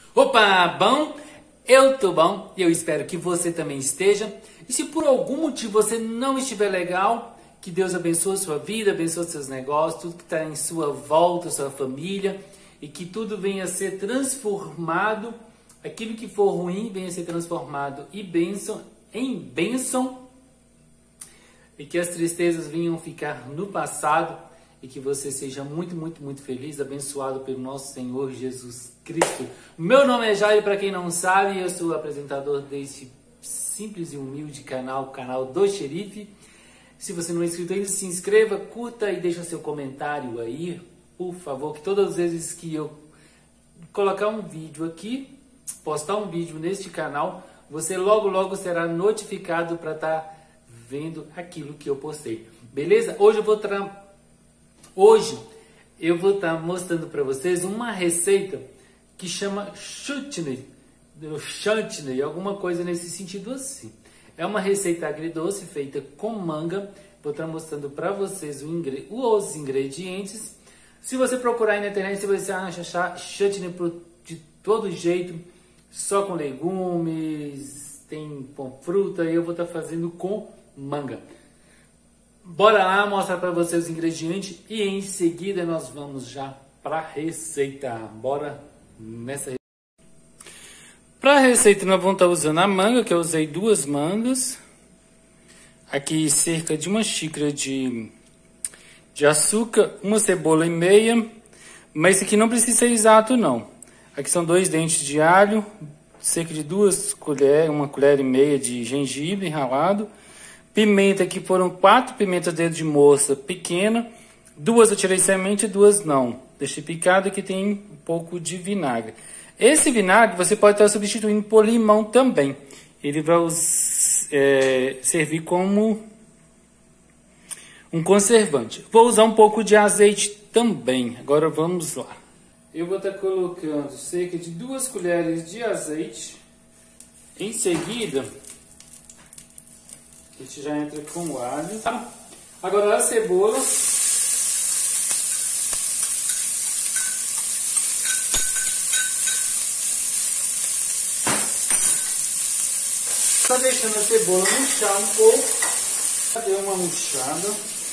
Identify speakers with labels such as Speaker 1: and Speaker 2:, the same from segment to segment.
Speaker 1: Opa, bom? Eu tô bom e eu espero que você também esteja. E se por algum motivo você não estiver legal, que Deus abençoe a sua vida, abençoe seus negócios, tudo que está em sua volta, sua família, e que tudo venha a ser transformado, aquilo que for ruim venha a ser transformado em bênção, e que as tristezas venham ficar no passado, e que você seja muito, muito, muito feliz, abençoado pelo nosso Senhor Jesus Cristo. Meu nome é Jair, para quem não sabe, eu sou o apresentador deste simples e humilde canal, o canal do Xerife. Se você não é inscrito ainda, se inscreva, curta e deixa seu comentário aí, por favor, que todas as vezes que eu colocar um vídeo aqui, postar um vídeo neste canal, você logo será notificado para estar vendo aquilo que eu postei. Beleza? Hoje eu vou estar mostrando para vocês uma receita que chama chutney, alguma coisa nesse sentido assim. É uma receita agridoce feita com manga. Vou estar mostrando para vocês os ingredientes. Se você procurar aí na internet, você vai achar chutney de todo jeito, só com legumes, tem com fruta, e eu vou estar fazendo com manga. Bora lá mostrar para vocês os ingredientes e em seguida nós vamos já para a receita. Bora nessa receita. Para a receita nós vamos estar usando a manga, que eu usei 2 mangas. Aqui cerca de 1 xícara de açúcar, 1 cebola e meia. Mas isso aqui não precisa ser exato não. Aqui são 2 dentes de alho, cerca de 2 colheres, 1 colher e meia de gengibre ralado. Pimenta, que foram 4 pimentas dedo de moça pequena, 2 eu tirei semente e 2 não. Deixei picado, que tem um pouco de vinagre. Esse vinagre você pode estar substituindo por limão também. Ele vai servir como um conservante. Vou usar um pouco de azeite também. Agora vamos lá. Eu vou estar colocando cerca de 2 colheres de azeite. Em seguida, a gente já entra com o alho. Agora a cebola. Está deixando a cebola murchar um pouco. Deu uma murchada.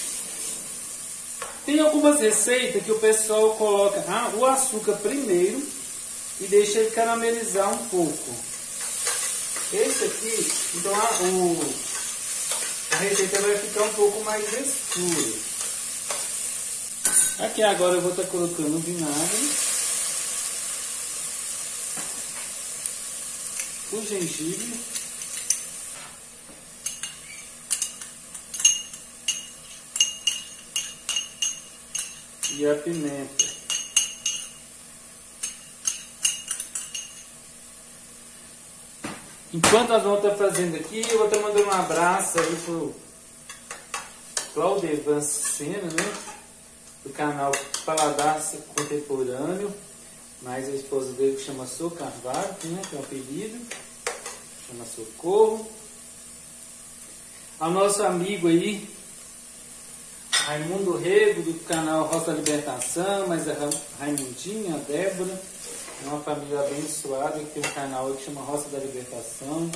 Speaker 1: Tem algumas receitas que o pessoal coloca o açúcar primeiro e deixa ele caramelizar um pouco. Esse aqui, então a receita vai ficar um pouco mais escura. Aqui agora eu vou estar colocando o vinagre, o gengibre e a pimenta. Enquanto nós vamos estar fazendo aqui, eu vou estar mandando um abraço aí pro Claudevan Sena, né? Do canal Paladar Contemporâneo, mais a esposa dele que chama Sô Carvalho, né? Que é um apelido, chama Socorro. Ao nosso amigo aí, Raimundo Rego, do canal Roça da Libertação, mas a Raimundinha, a Débora. É uma família abençoada que tem um canal que chama Roça da Libertação.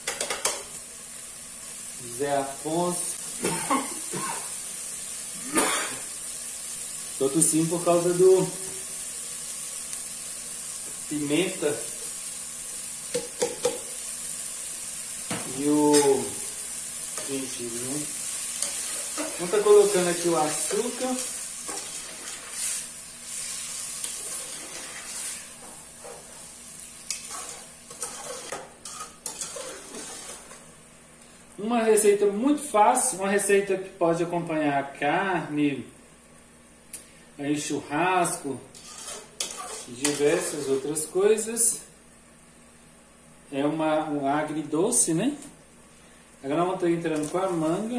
Speaker 1: Zé Afonso. Estou tossindo por causa do pimenta e o gengibre, né? Vamos estar colocando aqui o açúcar. Uma receita muito fácil, uma receita que pode acompanhar carne, aí churrasco e diversas outras coisas. É um agridoce, né? Agora vamos estar entrando com a manga.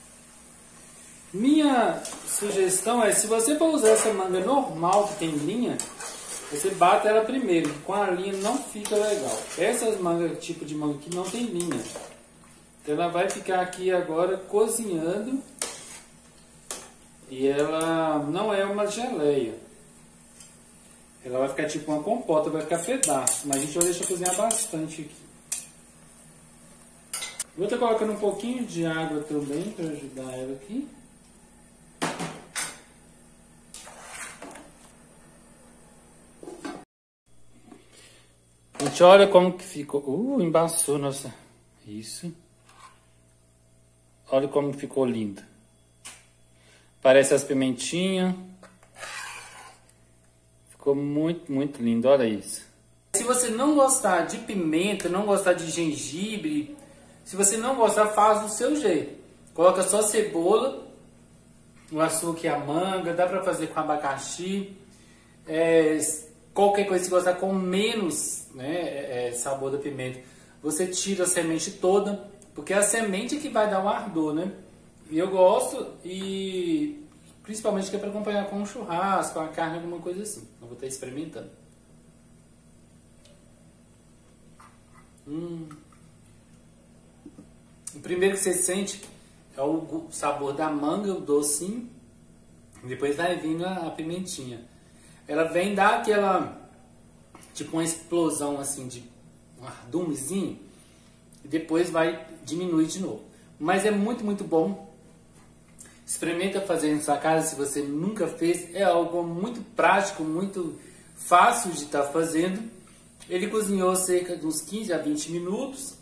Speaker 1: Minha sugestão é, se você for usar essa manga normal que tem linha, você bate ela primeiro, com a linha não fica legal. Essas mangas, tipo de manga que não tem linha, ela vai ficar aqui agora cozinhando e ela não é uma geleia. Ela vai ficar tipo uma compota, vai ficar pedaço. Mas a gente vai deixar cozinhar bastante aqui. Vou estar colocando um pouquinho de água também para ajudar ela aqui. Gente, olha como que ficou. Embaçou, nossa. Isso. Olha como ficou lindo. Parece as pimentinhas. Ficou muito, muito lindo. Olha isso. Se você não gostar de pimenta, não gostar de gengibre, se você não gostar, faz do seu jeito. Coloca só cebola, o açúcar e a manga. Dá pra fazer com abacaxi. Qualquer coisa que você gostar com menos, né, sabor da pimenta, você tira a semente toda, porque é a semente que vai dar o ardor, né? E eu gosto, e principalmente que é para acompanhar com um churrasco, com a carne, alguma coisa assim. Eu vou estar experimentando. O primeiro que você sente é o sabor da manga, o docinho, depois vai vindo a pimentinha. Ela vem dar aquela, tipo uma explosão assim, de um ardumezinho, e depois vai diminuir de novo. Mas é muito, muito bom. Experimenta fazer em sua casa se você nunca fez. É algo muito prático, muito fácil de estar fazendo. Ele cozinhou cerca de uns 15 a 20 minutos.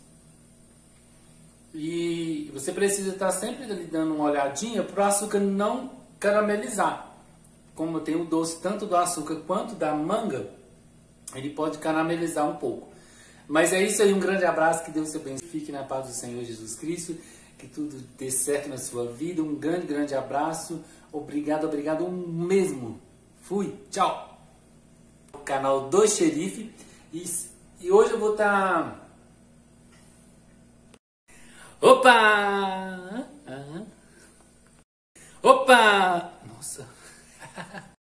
Speaker 1: E você precisa estar sempre ali dando uma olhadinha para o açúcar não caramelizar. Como tem o doce tanto do açúcar quanto da manga, ele pode caramelizar um pouco. Mas é isso aí, um grande abraço, que Deus te abençoe. Fique na paz do Senhor Jesus Cristo, que tudo dê certo na sua vida. Um grande, grande abraço. Obrigado, obrigado mesmo. Fui, tchau. O canal do Xerife. E hoje eu vou estar... Opa! Opa! Nossa!